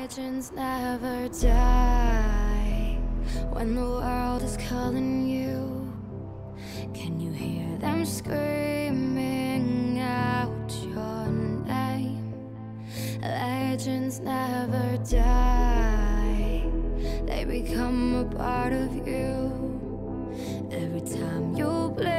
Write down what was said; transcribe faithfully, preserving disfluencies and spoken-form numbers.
Legends never die. When the world is calling you, can you hear them screaming out your name? Legends never die. They become a part of you. Every time you blink